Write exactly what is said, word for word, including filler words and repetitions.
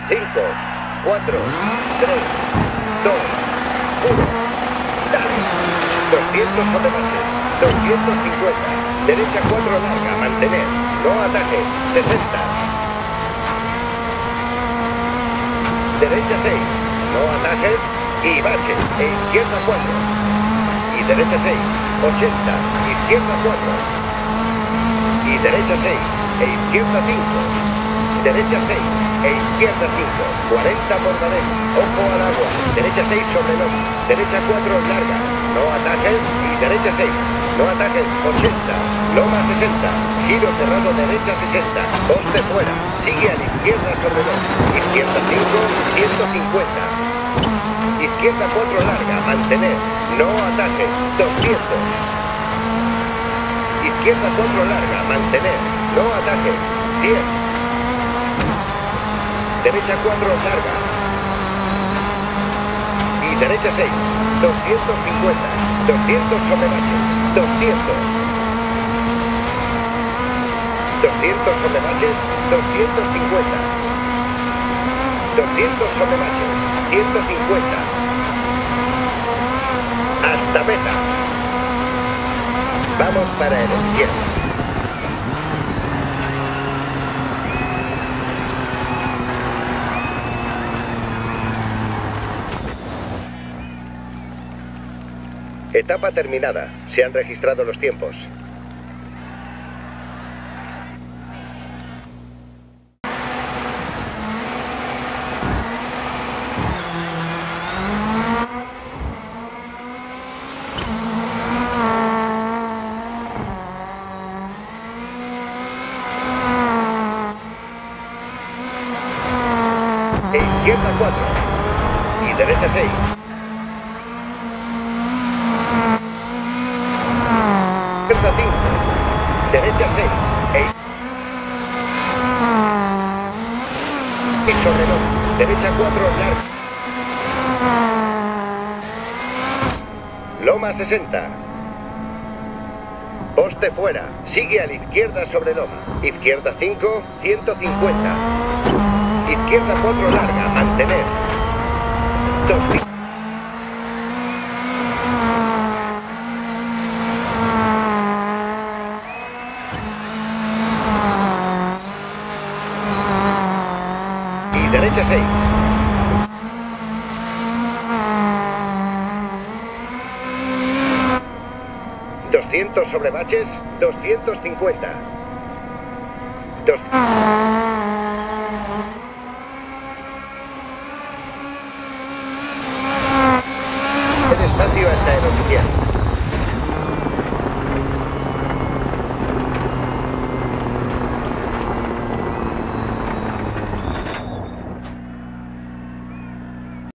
cinco, cuatro, tres, dos, uno. Dale. doscientos sobre baches. doscientos cincuenta. Derecha cuatro larga. Mantener. No atajes. sesenta. Derecha seis. No atajes. Y baches. E izquierda cuatro. Y derecha seis. ochenta. Izquierda cuatro. Y derecha seis. E izquierda cinco. Derecha seis. E izquierda cinco. cuarenta por Badén. Ojo al agua. Derecha seis sobre loma. Derecha cuatro larga. No atajes. Y derecha seis. No atajes. ochenta. Loma sesenta. Giro cerrado derecha sesenta. Poste fuera. Sigue a la izquierda sobre loma. Izquierda cinco. ciento cincuenta. Izquierda cuatro larga. Mantener. No atajes. doscientos. Izquierda cuatro larga. Mantener. No atajes. cien. Derecha cuatro larga. Y derecha seis. doscientos cincuenta. doscientos sobre baches. doscientos. doscientos sobre baches. doscientos cincuenta. doscientos sobre baches. ciento cincuenta. Hasta meta. Vamos para el izquierdo. Etapa terminada. Se han registrado los tiempos. E izquierda cuatro. Y derecha seis. Izquierda cinco. Derecha seis. E... Y sobre loma. Derecha cuatro larga. Loma sesenta. Poste fuera. Sigue a la izquierda sobre loma. Izquierda cinco. ciento cincuenta. Izquierda cuatro larga. Mantener. dos. Derecha seis. doscientos sobre baches. doscientos cincuenta. Dos.